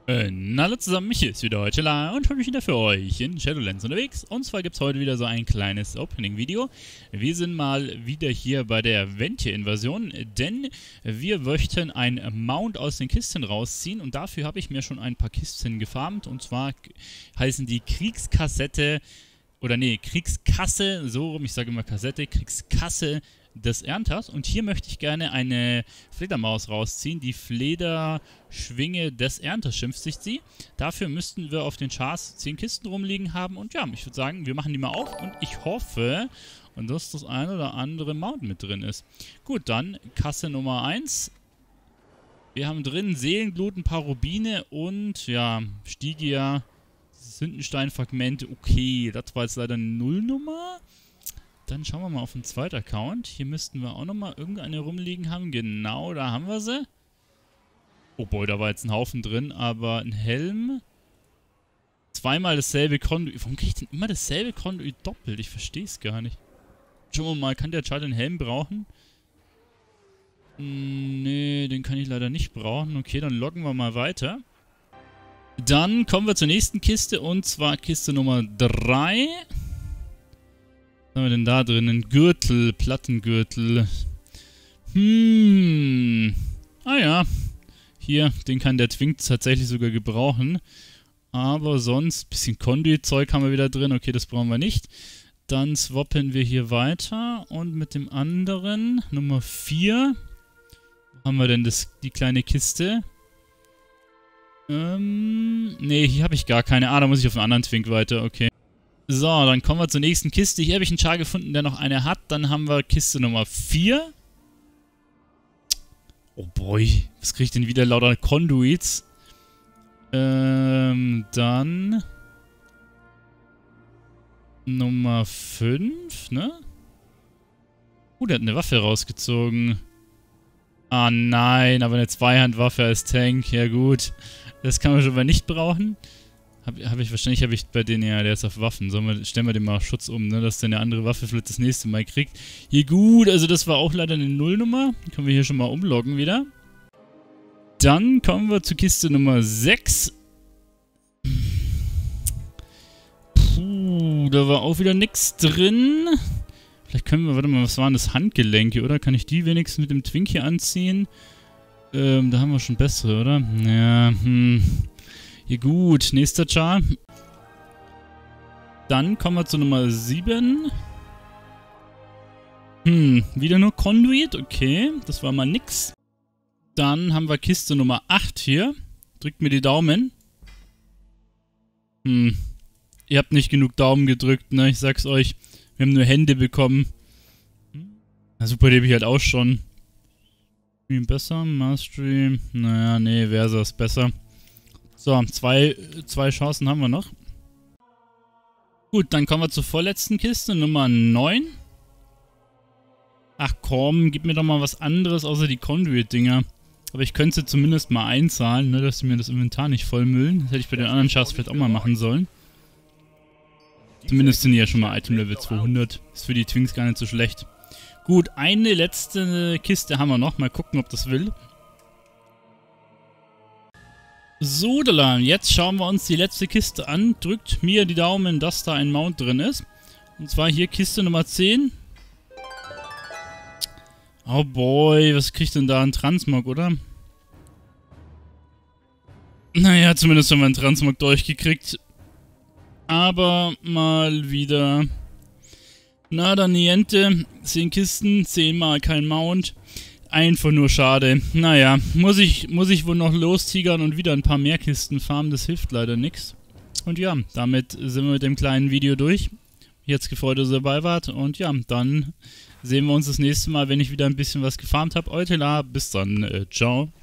Hallo zusammen, Michi ist wieder heute da und heute bin ich wieder für euch in Shadowlands unterwegs. Und zwar gibt es heute wieder so ein kleines Opening-Video. Wir sind mal wieder hier bei der Venthyr-Invasion, denn wir möchten ein Mount aus den Kisten rausziehen. Und dafür habe ich mir schon ein paar Kisten gefarmt. Und zwar heißen die Kriegskassette, oder nee, Kriegskasse, so rum, ich sage immer Kassette, Kriegskasse des Ernters. Und hier möchte ich gerne eine Fledermaus rausziehen. Die Flederschwinge des Ernters schimpft sich sie. Dafür müssten wir auf den Chars 10 Kisten rumliegen haben. Und ja, ich würde sagen, wir machen die mal auf. Und ich hoffe, dass das ein oder andere Mount mit drin ist. Gut, dann Kasse Nummer 1. Wir haben drin Seelenglut, ein paar Rubine und ja, Stygia, Sündensteinfragmente. Okay, das war jetzt leider eine Nullnummer. Dann schauen wir mal auf den zweiten Account. Hier müssten wir auch nochmal irgendeine rumliegen haben. Genau, da haben wir sie. Oh boy, da war jetzt ein Haufen drin, aber ein Helm. Zweimal dasselbe Konduit. Warum kriege ich denn immer dasselbe Konduit doppelt? Ich verstehe es gar nicht. Schauen wir mal, kann der Char den Helm brauchen? Nee, den kann ich leider nicht brauchen. Okay, dann loggen wir mal weiter. Dann kommen wir zur nächsten Kiste und zwar Kiste Nummer 3. Was haben wir denn da drin? Ein Gürtel, Plattengürtel. Ah ja. Hier, den kann der Twink tatsächlich sogar gebrauchen. Aber sonst, ein bisschen Conduit-Zeug haben wir wieder drin. Okay, das brauchen wir nicht. Dann swappen wir hier weiter. Und mit dem anderen, Nummer 4. Wo haben wir denn die kleine Kiste? Nee, hier habe ich gar keine. Ah, da muss ich auf einen anderen Twink weiter. Okay. So, dann kommen wir zur nächsten Kiste. Hier habe ich einen Char gefunden, der noch eine hat. Dann haben wir Kiste Nummer 4. Oh boy, was kriege ich denn wieder lauter Conduits? Dann Nummer 5, ne? Der hat eine Waffe rausgezogen. Ah nein, aber eine Zweihandwaffe als Tank. Ja gut, das kann man schon mal nicht brauchen. Wahrscheinlich habe ich bei denen, ja, der ist auf Waffen. Stellen wir den mal Schutz um, ne, dass der eine andere Waffe vielleicht das nächste Mal kriegt. Hier gut, also das war auch leider eine Nullnummer. Können wir hier schon mal umloggen wieder. Dann kommen wir zu Kiste Nummer 6. Puh, da war auch wieder nichts drin. Vielleicht können wir, warte mal, was waren das? Handgelenke, oder? Kann ich die wenigstens mit dem Twink hier anziehen? Da haben wir schon bessere, oder? Ja, Hier gut, nächster Char. Dann kommen wir zu Nummer 7. Wieder nur Conduit, okay. Das war mal nix. Dann haben wir Kiste Nummer 8 hier. Drückt mir die Daumen. Ihr habt nicht genug Daumen gedrückt, ne? Ich sag's euch. Wir haben nur Hände bekommen. Na super, die habe ich halt auch schon. Besser, Mastery. Naja, nee, Versa ist besser. So, zwei Chancen haben wir noch. Gut, dann kommen wir zur vorletzten Kiste, Nummer 9. Ach komm, gib mir doch mal was anderes außer die Conduit-Dinger. Aber ich könnte zumindest mal einzahlen, ne, dass sie mir das Inventar nicht vollmüllen. Das hätte ich bei den anderen Chars vielleicht auch mal machen sollen. Zumindest sind die ja schon mal Item-Level 200. Ist für die Twinks gar nicht so schlecht. Gut, eine letzte Kiste haben wir noch. Mal gucken, ob das will. So, jetzt schauen wir uns die letzte Kiste an. Drückt mir die Daumen, dass da ein Mount drin ist. Und zwar hier Kiste Nummer 10. Oh boy, was kriegt denn da ein Transmog, oder? Naja, zumindest haben wir einen Transmog durchgekriegt. Aber mal wieder nada niente. 10 Kisten, 10 mal kein Mount. Einfach nur schade. Naja, muss ich wohl noch lostigern und wieder ein paar mehr Kisten farmen. Das hilft leider nichts. Und ja, damit sind wir mit dem kleinen Video durch. Jetzt gefreut, dass ihr dabei wart. Und ja, dann sehen wir uns das nächste Mal, wenn ich wieder ein bisschen was gefarmt habe. Eutela, bis dann. Ciao.